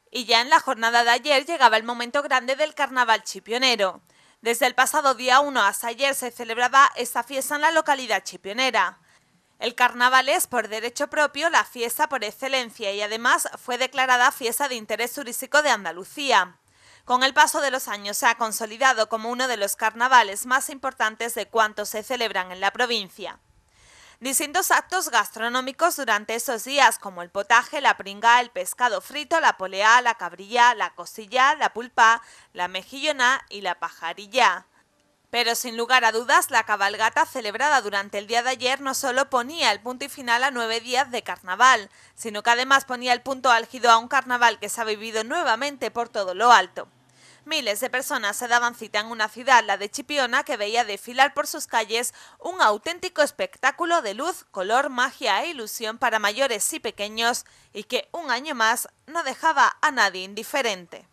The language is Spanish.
Y ya en la jornada de ayer llegaba el momento grande del carnaval chipionero. Desde el pasado día 1 hasta ayer se celebraba esta fiesta en la localidad chipionera. El carnaval es, por derecho propio, la fiesta por excelencia y además fue declarada fiesta de interés turístico de Andalucía. Con el paso de los años se ha consolidado como uno de los carnavales más importantes de cuantos se celebran en la provincia. Distintos actos gastronómicos durante esos días, como el potaje, la pringá, el pescado frito, la poleá, la cabrilla, la costilla, la pulpa, la mejillona y la pajarilla. Pero sin lugar a dudas, la cabalgata celebrada durante el día de ayer no solo ponía el punto y final a 9 días de carnaval, sino que además ponía el punto álgido a un carnaval que se ha vivido nuevamente por todo lo alto. Miles de personas se daban cita en una ciudad, la de Chipiona, que veía desfilar por sus calles un auténtico espectáculo de luz, color, magia e ilusión para mayores y pequeños y que un año más no dejaba a nadie indiferente.